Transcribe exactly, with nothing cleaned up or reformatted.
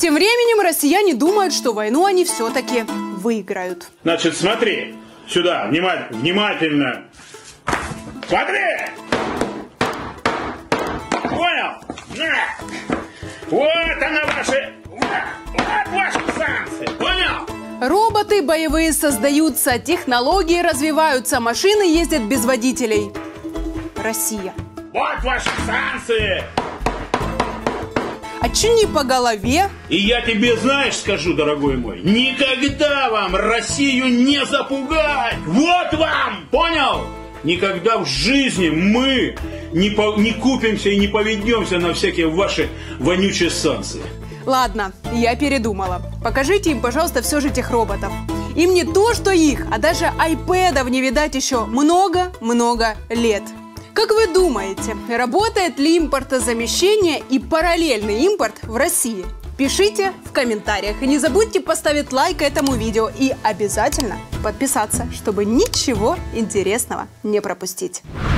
Тем временем россияне думают, что войну они все-таки выиграют. Значит, смотри, сюда, внимательно, внимательно. Смотри! Понял? На! Вот она ваши, вот ваши санкции, понял? Роботы боевые создаются, технологии развиваются, машины ездят без водителей. Россия. Вот ваши санкции. А че не по голове? И я тебе, знаешь, скажу, дорогой мой, никогда вам Россию не запугать! Вот вам! Понял? Никогда в жизни мы не, по, не купимся и не поведемся на всякие ваши вонючие санкции. Ладно, я передумала. Покажите им, пожалуйста, все же тех роботов. Им не то, что их, а даже айпэдов не видать еще много-много лет. Как вы думаете, работает ли импортозамещение и параллельный импорт в России? Пишите в комментариях. И не забудьте поставить лайк этому видео и обязательно подписаться, чтобы ничего интересного не пропустить.